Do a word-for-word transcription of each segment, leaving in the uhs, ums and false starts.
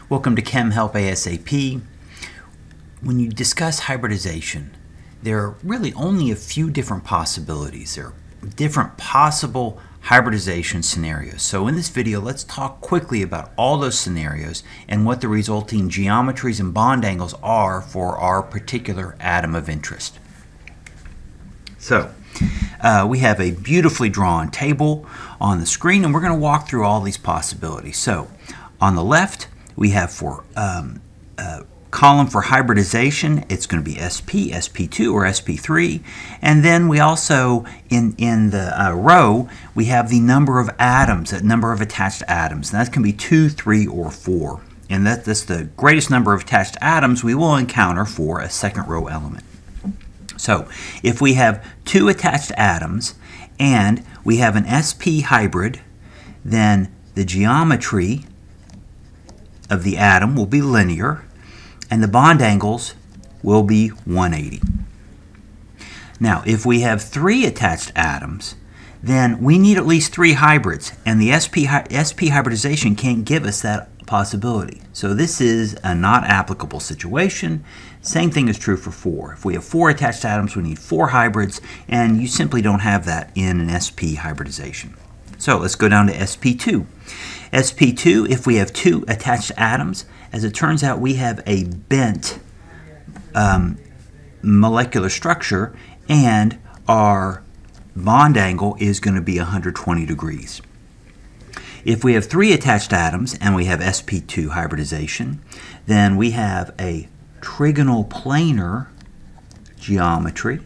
Welcome to Chem Help ASAP. When you discuss hybridization, there are really only a few different possibilities. There are different possible hybridization scenarios. So in this video, let's talk quickly about all those scenarios and what the resulting geometries and bond angles are for our particular atom of interest. So uh, we have a beautifully drawn table on the screen, and we're going to walk through all these possibilities. So on the left, we have for um, uh, column for hybridization, it's going to be S P, S P two, or S P three. And then we also, in, in the uh, row, we have the number of atoms, the number of attached atoms. And that can be two, three, or four. And that, that's the greatest number of attached atoms we will encounter for a second row element. So if we have two attached atoms and we have an S P hybrid, then the geometry of the atom will be linear, and the bond angles will be one eighty. Now, if we have three attached atoms, then we need at least three hybrids, and the S P, S P hybridization can't give us that possibility. So this is a not applicable situation. Same thing is true for four. If we have four attached atoms, we need four hybrids, and you simply don't have that in an S P hybridization. So let's go down to S P two. S P two, if we have two attached atoms, as it turns out, we have a bent um, molecular structure, and our bond angle is going to be one hundred twenty degrees. If we have three attached atoms and we have S P two hybridization, then we have a trigonal planar geometry,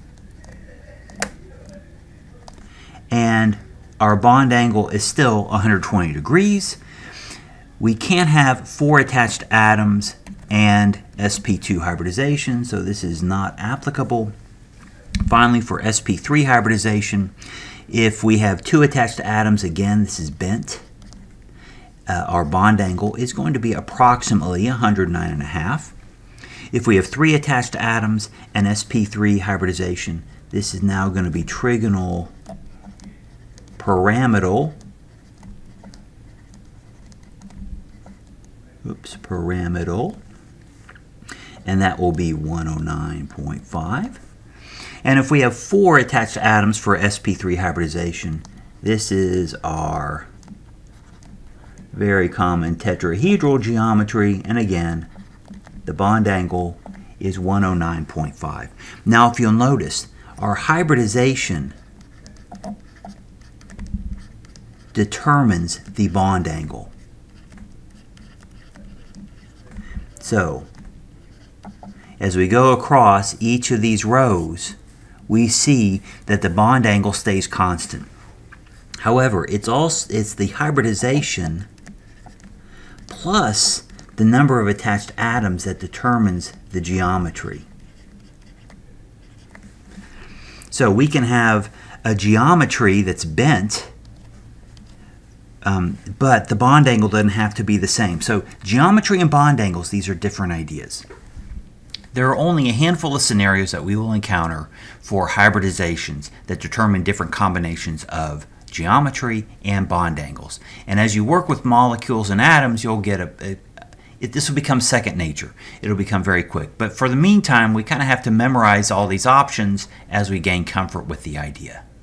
and our bond angle is still one hundred twenty degrees. We can't have four attached atoms and S P two hybridization, so this is not applicable. Finally, for S P three hybridization, if we have two attached atoms, again, this is bent. Uh, our bond angle is going to be approximately one hundred nine and a half. If we have three attached atoms and S P three hybridization, this is now going to be trigonal pyramidal, oops, pyramidal, and that will be one oh nine point five. And if we have four attached atoms for S P three hybridization, this is our very common tetrahedral geometry, and again, the bond angle is one oh nine point five. Now, if you'll notice, our hybridization determines the bond angle. So, as we go across each of these rows, we see that the bond angle stays constant. However, it's also it's the hybridization plus the number of attached atoms that determines the geometry. So we can have a geometry that's bent, Um, but the bond angle doesn't have to be the same. So geometry and bond angles, these are different ideas. There are only a handful of scenarios that we will encounter for hybridizations that determine different combinations of geometry and bond angles. And as you work with molecules and atoms, you'll get a, a it, this will become second nature. It'll become very quick. But for the meantime, we kind of have to memorize all these options as we gain comfort with the idea.